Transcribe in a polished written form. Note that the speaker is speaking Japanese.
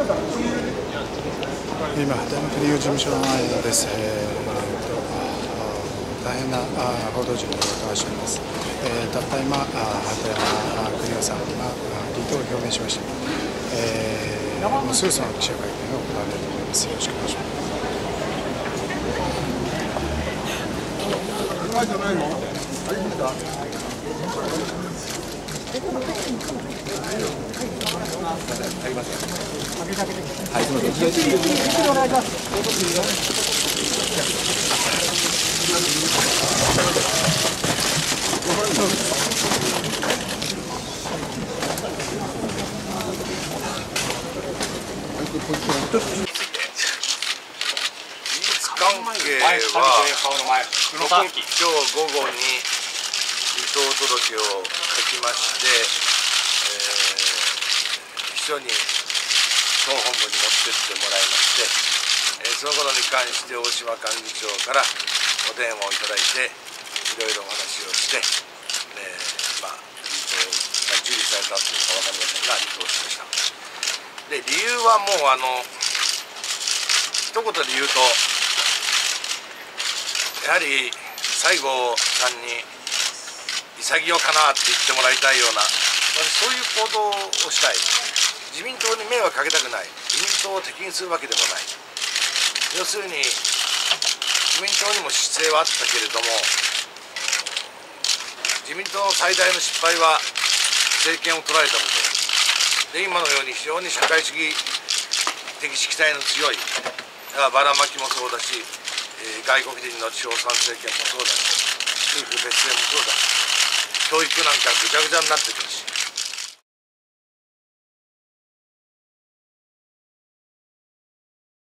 今、ダムプリオ事務所の前です。大変な報道陣の方がしています。たった今、鳩山邦夫さんが離党を表明しました。もうすぐその記者会見が行われると思います。よろしくお願いします。 関係は今日午後に離党届を書きまして、秘書に党本部に持ってってもらいまして、そのことに関して大島幹事長からお電話をいただいていろいろお話をして、離党が受理されたというか分かりませんが離党しました。で理由はもう一言で言うと、やはり西郷さんに潔かなって言ってもらいたいような、そういう行動をしたい。自民党に迷惑かけたくない。自民党を敵にするわけでもない。要するに自民党にも失勢はあったけれども、自民党の最大の失敗は政権を取られたことで、今のように非常に社会主義的色彩の強いばらまきもそうだし、外国人の共産政権もそうだし、夫婦別姓もそうだし、教育なんかぐちゃぐちゃになってくるし、